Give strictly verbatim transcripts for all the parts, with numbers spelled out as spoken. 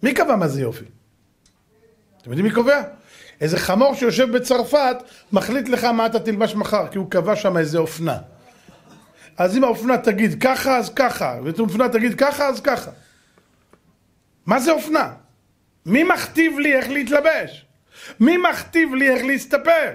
מי קבע מה זה יופי? אתם יודעים מי קובע? איזה חמור שיושב בצרפת מחליט לך מה אתה תלבש מחר, כי הוא קבע שם איזה אופנה. אז אם האופנה תגיד ככה, אז ככה, ואם האופנה תגיד ככה, אז ככה. מה זה אופנה? מי מכתיב לי איך להתלבש? מי מכתיב לי איך להסתפר?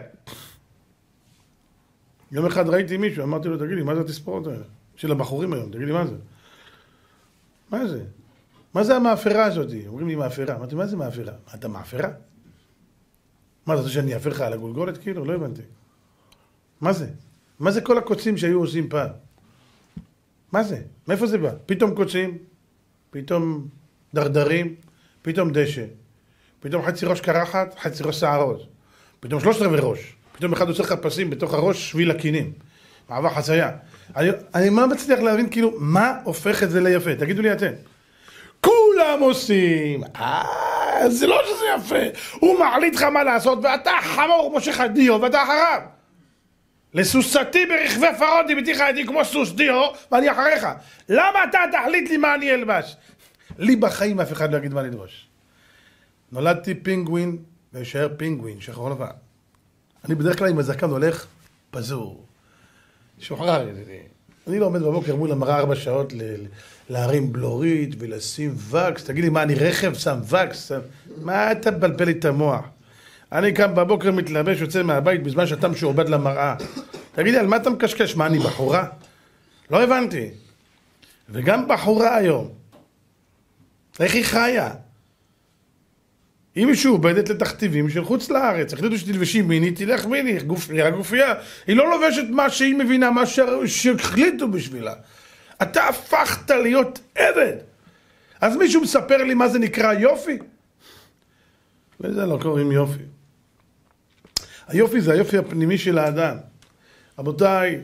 יום אחד ראיתי מישהו, אמרתי לו, תגיד לי, מה זה התספורות האלה? של הבחורים היום, תגיד לי, מה זה? מה זה? מה זה המאפרה הזאת? אומרים לי, מאפרה. אמרתי, מה זה מאפרה? אתה מאפרה? מה, אתה רוצה שאני אאפר לך על הגולגולת כאילו? לא הבנתי. מה זה? מה זה כל הקוצים שהיו עושים פעם? מה זה? מאיפה זה בא? פתאום קוצים, פתאום דרדרים, פתאום דשא, פתאום חצי ראש קרחת, חצי ראש שערות, פתאום שלושת רבעי ראש, פתאום אחד עושה לך פסים בתוך הראש שביל הקינים, מעבר חצייה. אני, אני מה מצליח להבין כאילו, מה הופך את זה ליפה? תגידו לי אתם. כולם עושים, אה, זה לא שזה יפה, הוא מעליט לך מה לעשות, ואתה חמור מושך דיו, ואתה אחריו. לסוסתי ברכבי פרודי בתיך הייתי כמו סוס דיו, ואני אחריך. למה אתה תחליט לי מה אני אלבש? לי בחיים אף אחד לא יגיד מה לדרוש. נולדתי פינגווין, וישאר פינגווין, שחור לבן. אני בדרך כלל עם הזקן הולך פזור. שוחרר, אני לא עומד בבוקר מול המראה ארבע שעות להרים בלורית ולשים וקס. תגיד לי, מה, אני רכב שם וקס? מה אתה מבלבל לי את המוח? אני קם בבוקר מתלבש, יוצא מהבית בזמן שאתה משועבד למראה. תגיד לי, על מה אתה מקשקש? מה, אני בחורה? לא הבנתי. וגם בחורה היום. איך היא חיה? היא משועבדת לתכתיבים של חוץ לארץ. החליטו שתלבשי מיני, תלך מיני, הגופייה. היא לא לובשת מה שהיא מבינה, מה שהחליטו בשבילה. אתה הפכת להיות עבד. אז מישהו מספר לי מה זה נקרא יופי? לזה לא קוראים יופי. היופי זה היופי הפנימי של האדם. רבותיי,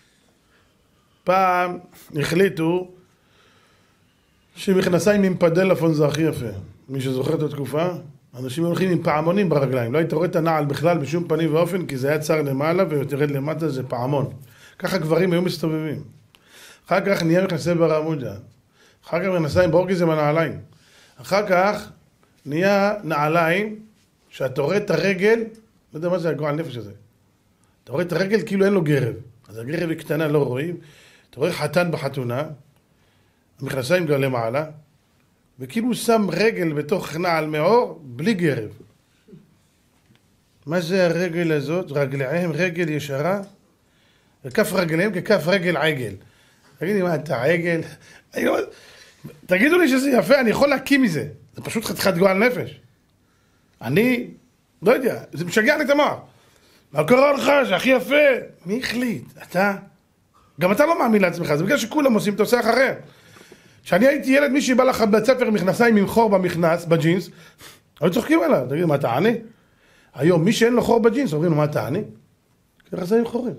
פעם החליטו שמכנסיים עם פדלפון זה הכי יפה. מי שזוכר את התקופה, אנשים הולכים עם פעמונים ברגליים. לא היית רואה את הנעל בכלל בשום פנים ואופן, כי זה היה צר למעלה ותרד למטה זה פעמון. ככה גברים היו מסתובבים. אחר כך נהיה מכנסי ברמודה. אחר כך מכנסיים באורגיז עם הנעליים. אחר כך נהיה נעליים שאתה רואה את הרגל, לא יודע מה זה הגועל נפש הזה. אתה רואה את הרגל כאילו אין לו גרב. אז הגרב היא קטנה, לא רואים. אתה רואה חתן בחתונה, המכנסיים גם למעלה, וכאילו הוא שם רגל בתוך נעל מאור, בלי גרב. מה זה הרגל הזאת? רגליהם רגל ישרה, וכף רגליהם ככף רגל עגל. תגידי, מה, אתה עגל? תגידו לי שזה יפה, אני יכול להקים מזה. זה פשוט חתיכת גועל נפש. אני, לא יודע, זה משגע לי את המוח. מה קורה לך? זה הכי יפה. מי החליט? אתה? גם אתה לא מאמין לעצמך, זה בגלל שכולם עושים, אתה עושה אחריהם. כשאני הייתי ילד, מי שבא לך בבית ספר עם מכנסיים עם חור במכנס, בג'ינס, היו צוחקים עליו, תגיד, מה אתה עני? היום, מי שאין לו חור בג'ינס, אומרים לו, מה אתה עני? מכנסיים חורים.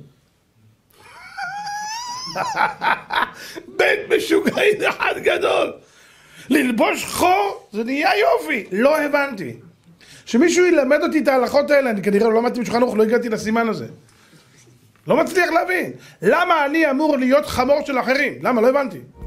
בית משוגעים אחד גדול. ללבוש חור, זה נהיה יופי. לא הבנתי. שמישהו ילמד אותי את ההלכות האלה, אני כנראה לא למדתי בשולחן ערוך, לא הגעתי לסימן הזה. לא מצליח להבין. למה אני אמור להיות חמור של אחרים? למה? לא הבנתי.